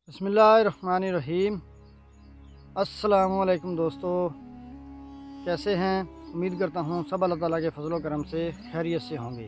बिस्मिल्लाहिर्रहमानिर्रहीम। अस्सलामुअलैकुम दोस्तों, कैसे हैं? उम्मीद करता हूँ सब अल्लाह ताला के फजल करम से खैरियत से होंगे।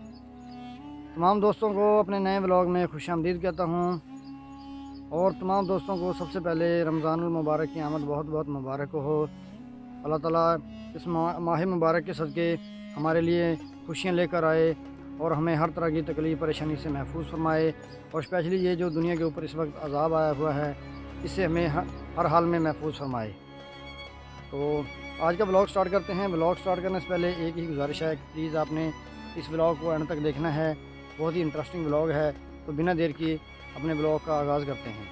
तमाम दोस्तों को अपने नए व्लॉग में खुशामदीद कहता हूँ और तमाम दोस्तों को सबसे पहले रमज़ानुल मुबारक की आमद बहुत बहुत मुबारक हो। अल्लाह ताला इस माह मुबारक के सदक़े हमारे लिए खुशियाँ लेकर आए और हमें हर तरह की तकलीफ़ परेशानी से महफूज फरमाए। और स्पेशली ये जो दुनिया के ऊपर इस वक्त अज़ाब आया हुआ है, इससे हमें हर हाल में महफूज फरमाए। तो आज का व्लॉग स्टार्ट करते हैं। व्लॉग स्टार्ट करने से पहले एक ही गुजारिश है कि प्लीज़ आपने इस व्लॉग को एंड तक देखना है। बहुत ही इंटरेस्टिंग व्लॉग है, तो बिना देर किए अपने व्लॉग का आगाज़ करते हैं।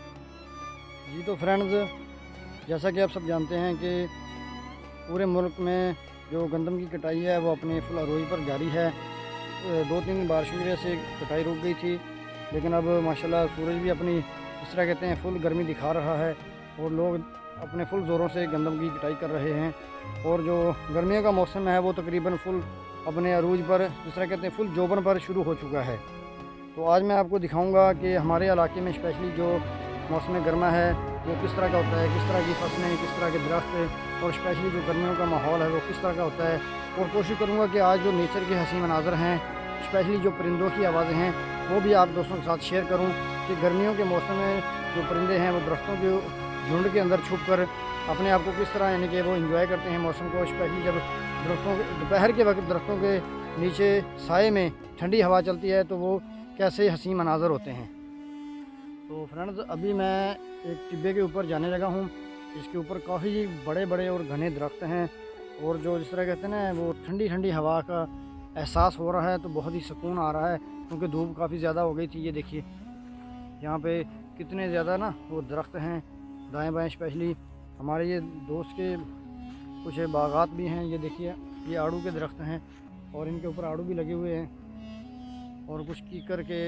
जी तो फ्रेंड्स, जैसा कि आप सब जानते हैं कि पूरे मुल्क में जो गंदम की कटाई है वो अपने फुल अरोज पर जारी है। 2-3 दिन बारिश की वजह से कटाई रुक गई थी, लेकिन अब माशाल्लाह सूरज भी अपनी जिस तरह कहते हैं फुल गर्मी दिखा रहा है और लोग अपने फुल ज़ोरों से गंदम की कटाई कर रहे हैं। और जो गर्मियों का मौसम है वो तकरीबन फुल अपने अरूज पर जिस तरह कहते हैं फुल जोबन पर शुरू हो चुका है। तो आज मैं आपको दिखाऊंगा कि हमारे इलाके में स्पेशली जो मौसम गर्मा है वो किस तरह का होता है, किस तरह की फसलें, किस तरह के दरख्त और स्पेशली जो गर्मियों का माहौल है वो किस तरह का होता है। और कोशिश करूँगा कि आज जो नेचर के हसीन मनाज़र हैं, स्पेशली जो परिंदों की आवाज़ें हैं, वो भी आप दोस्तों के साथ शेयर करूँ कि गर्मियों के मौसम में जो परिंदे हैं वो दरख्तों के झुंड के अंदर छुप कर अपने आप को किस तरह यानी कि वो इंजॉय करते हैं मौसम को। स्पेशली जब दरख्तों के दोपहर के वक्त दरख्तों के नीचे साए में ठंडी हवा चलती है तो वो कैसे हसीन मनाज़र होते हैं। तो फ्रेंड्स, अभी मैं एक टिब्बे के ऊपर जाने लगा हूँ। इसके ऊपर काफ़ी बड़े बड़े और घने दरख्त हैं और जो जिस तरह कहते हैं ना वो ठंडी ठंडी हवा का एहसास हो रहा है, तो बहुत ही सुकून आ रहा है क्योंकि धूप काफ़ी ज़्यादा हो गई थी। ये देखिए यहाँ पे कितने ज़्यादा ना वो दरख्त हैं दाएं बाएं। स्पेशली हमारे ये दोस्त के कुछ बागात भी हैं। ये देखिए ये आड़ू के दरख्त हैं और इनके ऊपर आड़ू भी लगे हुए हैं और कुछ कीकर के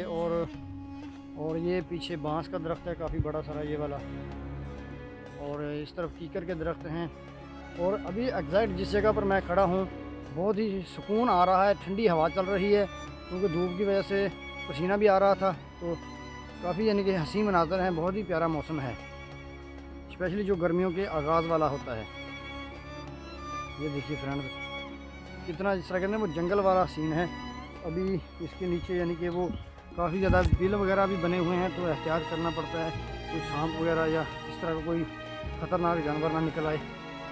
और ये पीछे बांस का दरख्त है काफ़ी बड़ा सारा ये वाला, और इस तरफ कीकर के दरख्त हैं। और अभी एग्जैक्ट जिस जगह पर मैं खड़ा हूँ बहुत ही सुकून आ रहा है, ठंडी हवा चल रही है क्योंकि धूप की वजह से पसीना भी आ रहा था। तो काफ़ी यानी कि हसीन मनाज़र हैं, बहुत ही प्यारा मौसम है, स्पेशली जो गर्मियों के आगाज़ वाला होता है। ये देखिए फ्रेंड्स कितना जिस तरह कहते हैं वो जंगल वाला सीन है। अभी इसके नीचे यानी कि वो काफ़ी ज़्यादा बिल वगैरह भी बने हुए हैं, तो एहतियात करना पड़ता है कोई सांप वगैरह या इस तरह का कोई ख़तरनाक जानवर ना निकल आए।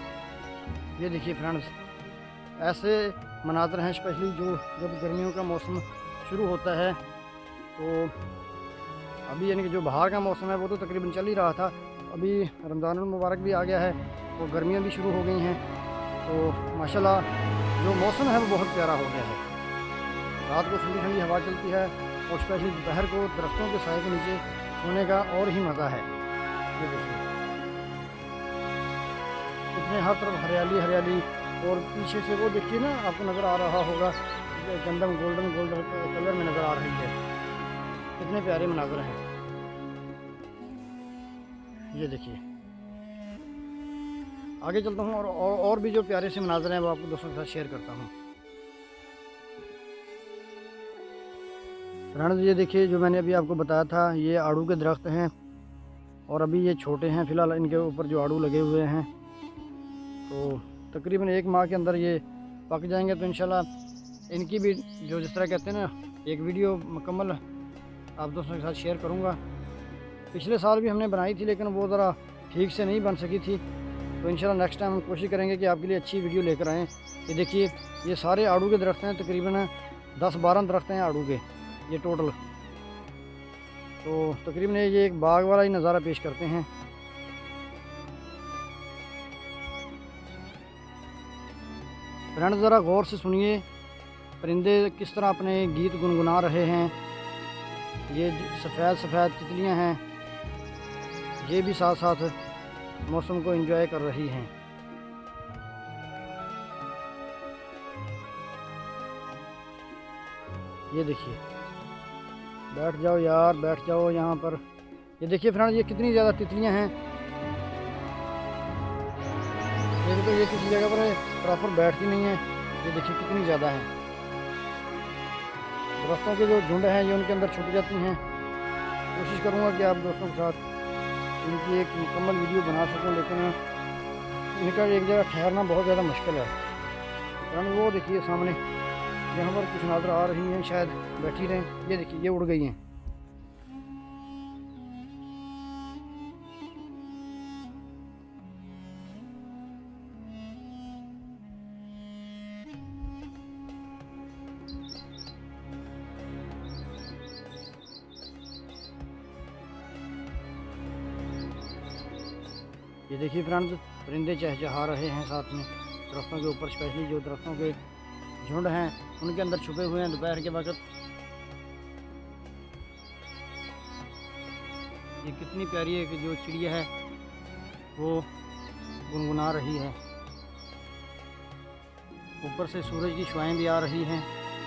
ये देखिए फ्रेंड्स ऐसे मनाज़र हैं स्पेशली जो जब गर्मियों का मौसम शुरू होता है। तो अभी यानी कि जो बाहर का मौसम है वो तो तकरीबन चल ही रहा था, अभी रमज़ानुल मुबारक भी आ गया है तो गर्मियाँ भी शुरू हो गई हैं। तो माशाल्लाह जो मौसम है वो बहुत प्यारा हो गया है। रात को ठंडी ठंडी हवा चलती है और स्पेशली दोपहर को दरख्तों के साए के नीचे सोने का और ही मज़ा है। ये देखिए कितने हर तरफ हरियाली हरियाली, और पीछे से वो देखिए ना आपको नज़र आ रहा होगा गंदम गोल्डन गोल्डन कलर में नज़र आ रही है। कितने प्यारे मनाज़र हैं। ये देखिए आगे चलता हूँ और भी जो प्यारे से मनाज़र हैं वो आपको दोस्तों के साथ शेयर करता हूँ। फ्रेंड्स ये देखिए जो मैंने अभी आपको बताया था ये आड़ू के दरख्त हैं और अभी ये छोटे हैं फ़िलहाल, इनके ऊपर जो आड़ू लगे हुए हैं तो तकरीबन 1 माह के अंदर ये पक जाएंगे। तो इंशाल्लाह इनकी भी जो जिस तरह कहते हैं ना एक वीडियो मुकम्मल आप दोस्तों के साथ शेयर करूँगा। पिछले साल भी हमने बनाई थी लेकिन वो ज़रा ठीक से नहीं बन सकी थी, तो इंशाल्लाह नेक्स्ट टाइम हम कोशिश करेंगे कि आपके लिए अच्छी वीडियो लेकर आएँ। ये देखिए ये सारे आड़ू के दरख्त हैं, तकरीबन 10-12 दरख्त हैं आड़ू के ये टोटल। तो तकरीबन ये एक बाग वाला ही नज़ारा पेश करते हैं। फ्रेंड्स ज़रा गौर से सुनिए परिंदे किस तरह अपने गीत गुनगुना रहे हैं। ये सफ़ेद सफ़ेद तितलियां हैं, ये भी साथ साथ मौसम को एंजॉय कर रही हैं। ये देखिए बैठ जाओ यार, बैठ जाओ यहाँ पर। ये देखिए फ्रेंड्स ये कितनी ज़्यादा तितलियां हैं। एक तो ये किसी जगह पर प्रॉपर बैठती नहीं है, ये देखिए कितनी ज़्यादा है। दरख्तों के जो झुंड हैं ये उनके अंदर छुप जाती हैं कोशिश करूँगा कि आप दोस्तों के साथ इनकी एक मुकम्मल वीडियो बना सकूँ, लेकिन इनका एक जगह ठहरना बहुत ज़्यादा मुश्किल है। कारण वो देखिए सामने यहाँ पर कुछ नज़र आ रही हैं, शायद बैठी रहें। ये देखिए ये उड़ गई हैं। ये देखिए फ्रेंड्स, परिंदे चहचहा रहे हैं साथ में दरख्तों के ऊपर, स्पेशली जो दरख्तों के झुंड हैं उनके अंदर छुपे हुए हैं दोपहर के वक्त। ये कितनी प्यारी है कि जो चिड़िया है वो गुनगुना रही है। ऊपर से सूरज की शुआएं भी आ रही हैं।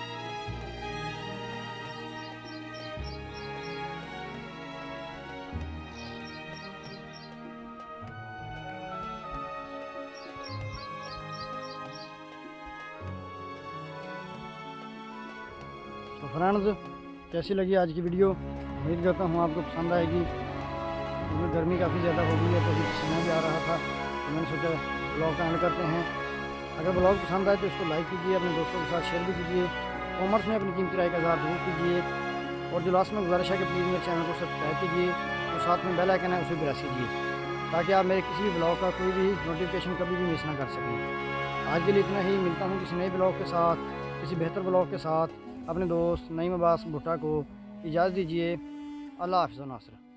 तो फ्रेंड्स, कैसी लगी आज की वीडियो? उम्मीद करता हूँ आपको पसंद आएगी, क्योंकि गर्मी काफ़ी ज़्यादा हो गई है तो अभी समय भी आ रहा था, तो मैंने सोचा ब्लॉग का एंड करते हैं। अगर ब्लॉग पसंद आए तो इसको लाइक कीजिए, अपने दोस्तों के साथ शेयर भी कीजिए, कॉमेंट्स में अपनी कीमती राय का इज़हार जरूर कीजिए, और जो लास्ट में गुजारिश है कि प्लीज़ मेरे चैनल को सब्सक्राइब कीजिए और साथ में बेल आइकन है उसे भी प्रेस कीजिए, ताकि आप मेरे किसी भी ब्लॉग का कोई भी नोटिफिकेशन कभी भी मिस ना कर सकें। आज के लिए इतना ही, मिलता हूँ किसी नए ब्लॉग के साथ, किसी बेहतर ब्लॉग के साथ। अपने दोस्त नईम अब्बास भुट्टा को इजाज़त दीजिए। अल्लाह हाफ़िज़ व नासिर।